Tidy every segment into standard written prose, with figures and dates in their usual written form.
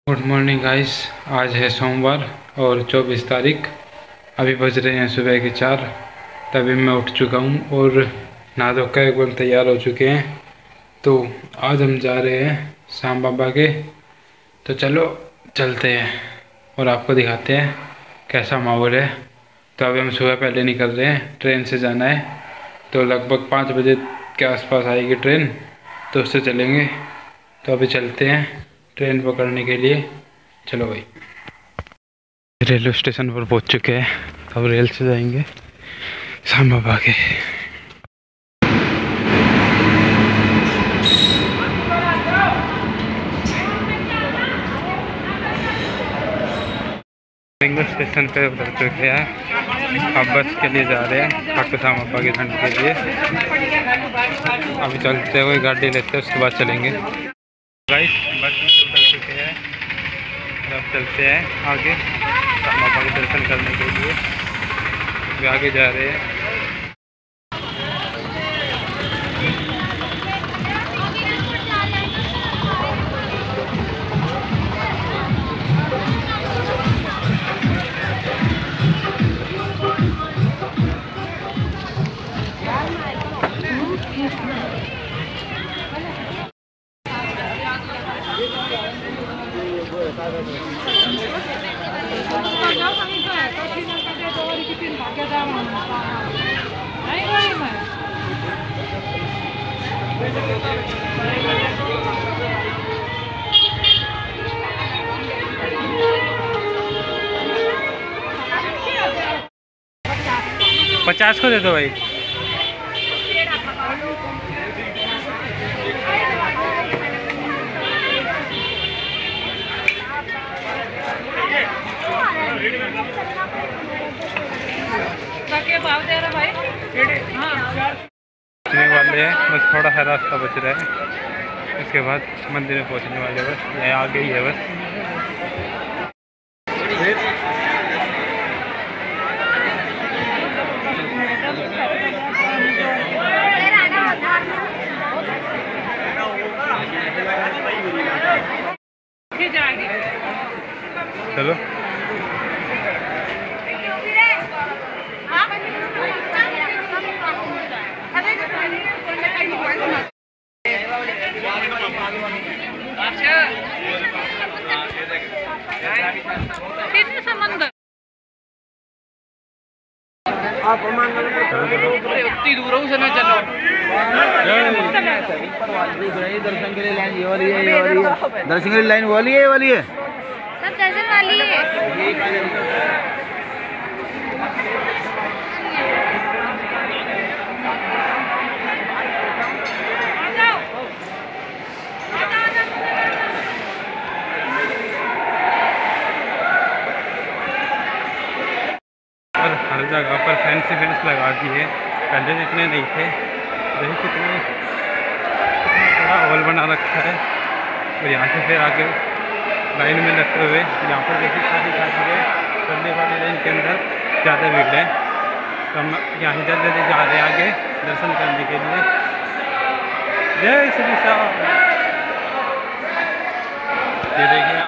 Good morning guys. आज है सोमवार और 24 तारीख। अभी बज रहे हैं सुबह के 4। तभी मैं उठ चुका हूँ और नहा धोकर एकदम तैयार हो चुके हैं। तो आज हम जा रहे हैं श्याम बाबा के। तो चलो चलते हैं और आपको दिखाते हैं कैसा माहौल है। तो अभी हम सुबह पहले निकल रहे हैं, ट्रेन से जाना है। तो लगभग 5 बजे के आसपास आएगी ट्रेन, तो उससे चलेंगे। तो अभी चलते हैं ट्रेन पकड़ने के लिए। चलो भाई, रेलवे स्टेशन पर पहुंच चुके हैं। अब रेल से जाएंगे श्याम बाबा के। रेलवे स्टेशन पे उतर चुके हैं। अब बस के लिए जा रहे हैं खाटू श्याम बाबा के ठंड के लिए। अभी चलते हुए गाड़ी लेते हैं, उसके बाद चलेंगे। गाइस बस में उतर चुके हैं। अब चलते हैं आगे श्याम बाबा के दर्शन करने के लिए। अभी आगे जा रहे हैं। $50 को दे दो भाई। भाव दे रहा भाई। पहुँचने वाले हैं, बस थोड़ा सा रास्ता बच रहा है। इसके बाद मंदिर में पहुँचने वाले, बस ये आ गई है बस। चलो उतनी दूर से ना चलो। दर्शन के लिए लाइन ये वाली है, ये वाली है। दर्शन के लिए लाइन वाली है, ये वाली है। सब दर्शन वाली है। और हर जगह पर फैंसी फेंस लगा दिए। पहले इतने नहीं थे। देखिए कितने बड़ा हॉल बना रखा है। और यहाँ से फिर आगे लाइन में लगते हुए यहाँ पर देखिए शादी है। चलने वाली लाइन के अंदर ज़्यादा भीड़ है। तो हम यहाँ जल्दी जल्दी जा रहे हैं आगे दर्शन करने के लिए। जय श्री श्याम। ये देखिए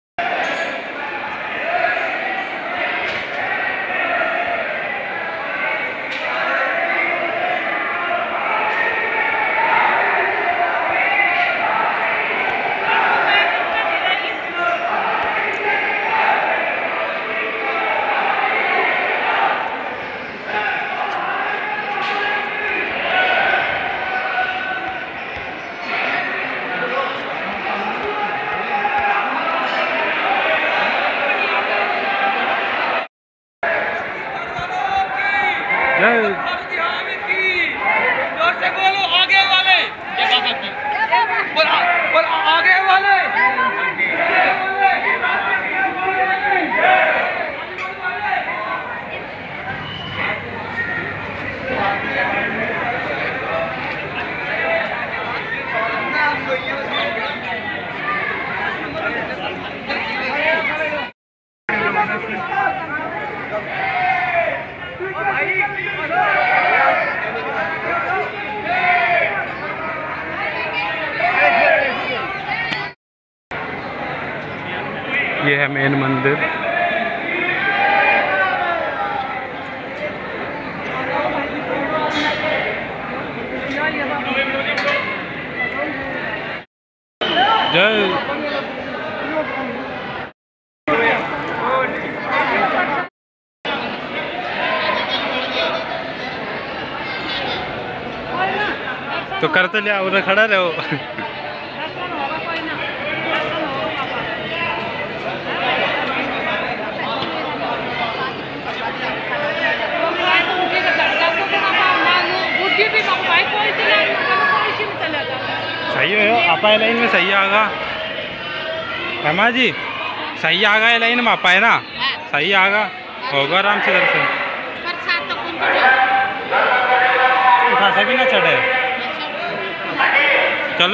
जोर से बोलो आगे वाले। बोल आगे वाले। भाई ये है मेन मंदिर। जय। तो करते लिया उधर खड़ा रहो। सही हो आप लाइन में सही आगा रमा जी, सही आगा ये लाइन में आप है ना, सही आगा होगा आराम से दर्शन। खासा भी ना चढ़े। चलो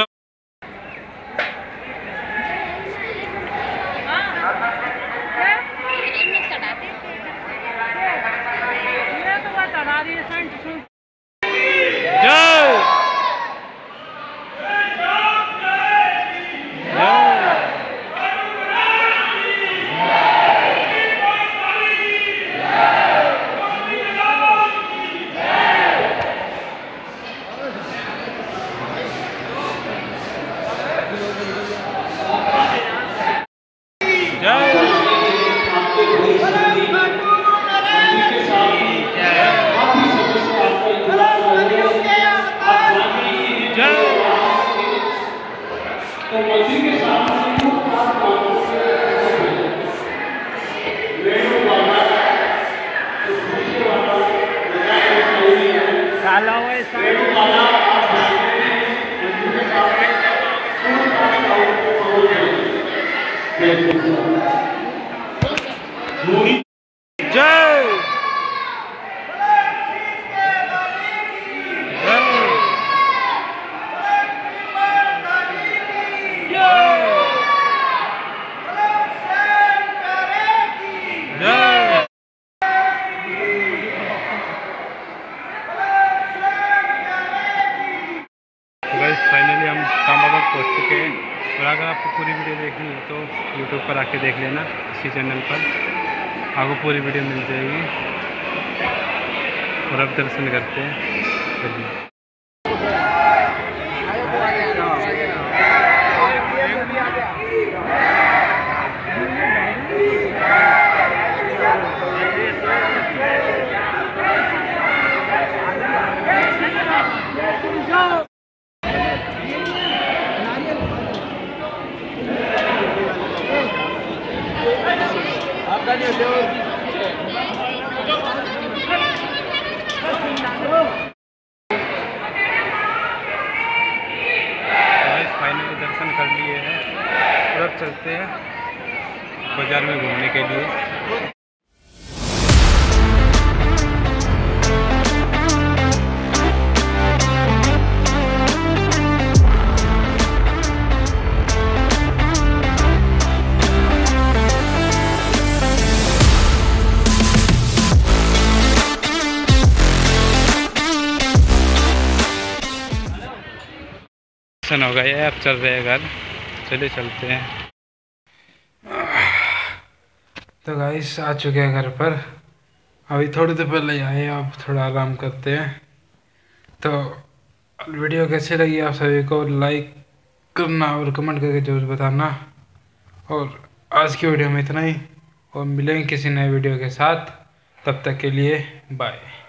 फाइनली हम इस्लामाबाद पहुँच चुके हैं। और अगर आपको पूरी वीडियो देखनी है तो यूट्यूब पर आके देख लेना, इसी चैनल पर आपको पूरी वीडियो मिल जाएगी। और अब दर्शन करते हैं। चलिए फाइनली दर्शन कर लिए हैं। और अब चलते हैं बाज़ार में घूमने के लिए। हो गया है, अब चल रहे हैं घर। चलिए चलते हैं। तो गाइस आ चुके हैं घर पर। अभी थोड़ी देर पहले आए, अब थोड़ा आराम करते हैं। तो वीडियो कैसी लगी आप सभी को लाइक करना और कमेंट करके जरूर बताना। और आज की वीडियो में इतना ही, और मिलेंगे किसी नए वीडियो के साथ। तब तक के लिए बाय।